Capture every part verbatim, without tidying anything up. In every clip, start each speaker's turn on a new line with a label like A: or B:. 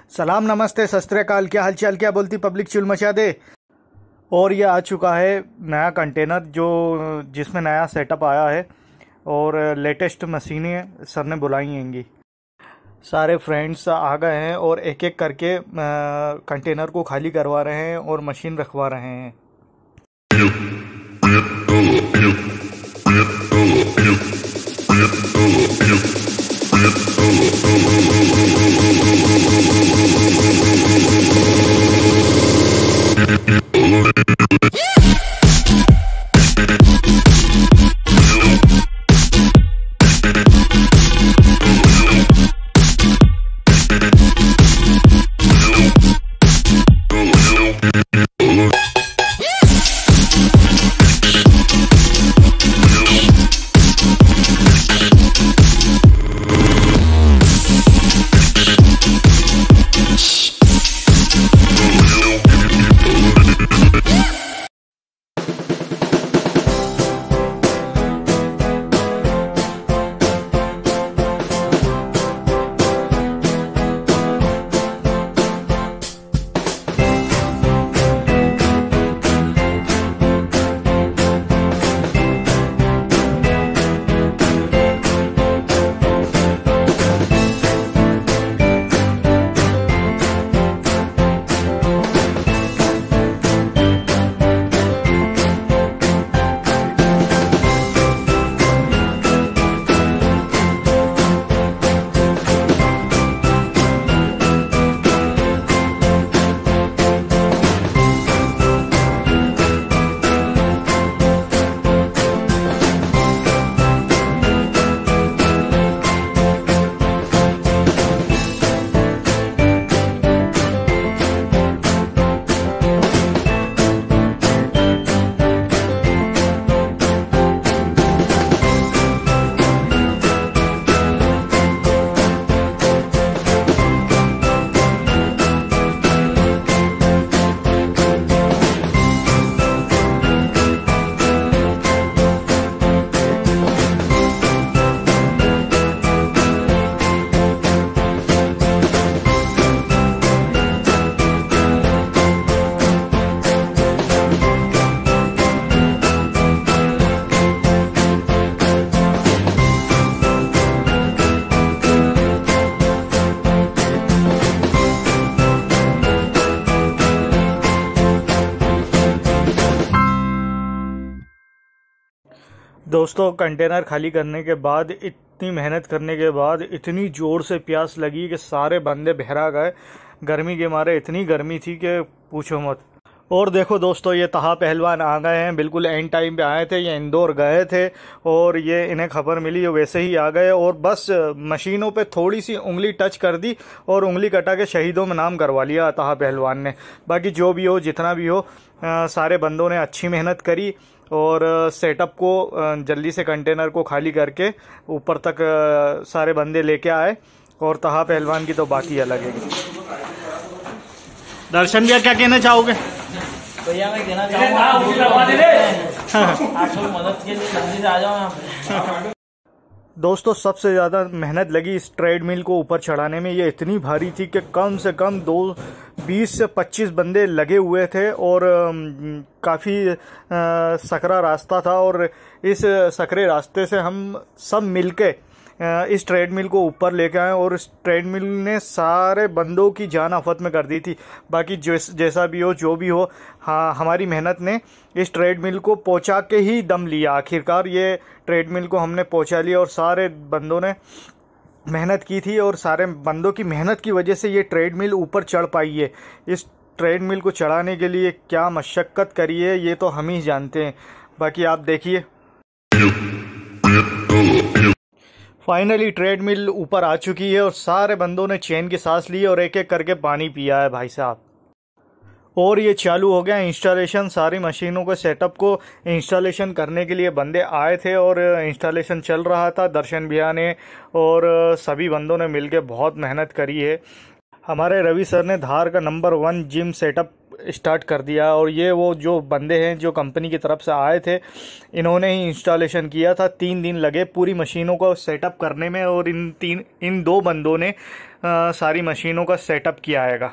A: सलाम नमस्ते सत श्री अकाल। क्या हालचाल, क्या बोलती पब्लिक, चुल मचा दे। और ये आ चुका है नया कंटेनर जो जिसमें नया सेटअप आया है और लेटेस्ट मशीनें सर ने बुलाई हैंगी। सारे फ्रेंड्स आ गए हैं और एक एक करके कंटेनर को खाली करवा रहे हैं और मशीन रखवा रहे हैं। दोस्तों, कंटेनर खाली करने के बाद, इतनी मेहनत करने के बाद, इतनी ज़ोर से प्यास लगी कि सारे बंदे बहरा गए। गर्मी के मारे इतनी गर्मी थी कि पूछो मत। और देखो दोस्तों, ये तहा पहलवान आ गए हैं, बिल्कुल एंड टाइम पे आए थे। ये इंदौर गए थे और ये इन्हें खबर मिली, ये वैसे ही आ गए और बस मशीनों पे थोड़ी सी उंगली टच कर दी और उंगली कटा के शहीदों में नाम करवा लिया तहा पहलवान ने। बाकी जो भी हो, जितना भी हो, आ, सारे बंदों ने अच्छी मेहनत करी और सेटअप को जल्दी से कंटेनर को खाली करके ऊपर तक सारे बंदे लेके आए। और तहा पहलवान की तो बात ही अलग है। दर्शन भैया, क्या कहना चाहोगे?
B: भैया मैं कहना चाहूँगा आप सब मदद के लिए जल्दी से आ जाओ यहाँ पे।
A: दोस्तों, सबसे ज़्यादा मेहनत लगी इस ट्रेडमिल को ऊपर चढ़ाने में। ये इतनी भारी थी कि कम से कम दो बीस से पच्चीस बंदे लगे हुए थे और काफ़ी सकरा रास्ता था और इस सकरे रास्ते से हम सब मिलके इस ट्रेडमिल को ऊपर लेके आए और इस ट्रेडमिल ने सारे बंदों की जान आफत में कर दी थी। बाकी जैसा भी हो, जो भी हो, हाँ, हमारी मेहनत ने इस ट्रेडमिल को पहुंचा के ही दम लिया। आखिरकार ये ट्रेडमिल को हमने पहुंचा लिया और सारे बंदों ने मेहनत की थी और सारे बंदों की मेहनत की वजह से ये ट्रेडमिल ऊपर चढ़ पाई है। इस ट्रेडमिल को चढ़ाने के लिए क्या मशक्क़त करी है ये तो हम ही जानते हैं। बाकी आप देखिए, फाइनली ट्रेडमिल ऊपर आ चुकी है और सारे बंदों ने चैन की सांस ली और एक एक करके पानी पिया है भाई साहब। और ये चालू हो गया इंस्टॉलेशन। सारी मशीनों को सेटअप को इंस्टॉलेशन करने के लिए बंदे आए थे और इंस्टॉलेशन चल रहा था। दर्शन भैया ने और सभी बंदों ने मिलकर बहुत मेहनत करी है। हमारे रवि सर ने धार का number one gym setup start कर दिया। और ये वो जो बंदे हैं जो कंपनी की तरफ से आए थे, इन्होंने ही इंस्टॉलेशन किया था। तीन दिन लगे पूरी मशीनों को सेटअप करने में, और इन तीन इन दो बंदों ने आ, सारी मशीनों का सेटअप किया हैगा।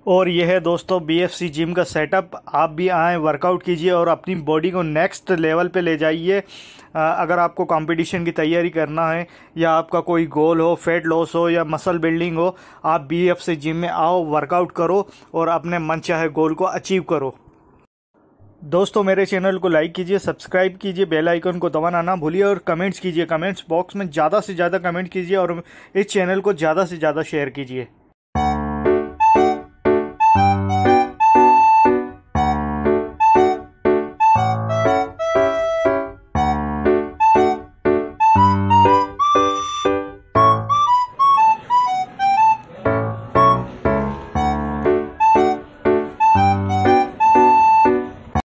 A: और यह है दोस्तों बी एफ सी जिम का सेटअप। आप भी आएँ, वर्कआउट कीजिए और अपनी बॉडी को नेक्स्ट लेवल पे ले जाइए। अगर आपको कंपटीशन की तैयारी करना है या आपका कोई गोल हो, फैट लॉस हो या मसल बिल्डिंग हो, आप बी एफ सी जिम में आओ, वर्कआउट करो और अपने मनचाहे गोल को अचीव करो। दोस्तों मेरे चैनल को लाइक कीजिए, सब्सक्राइब कीजिए, बेल आइकन को दबाना ना भूलिए और कमेंट्स कीजिए। कमेंट्स बॉक्स में ज़्यादा से ज़्यादा कमेंट कीजिए और इस चैनल को ज़्यादा से ज़्यादा शेयर कीजिए।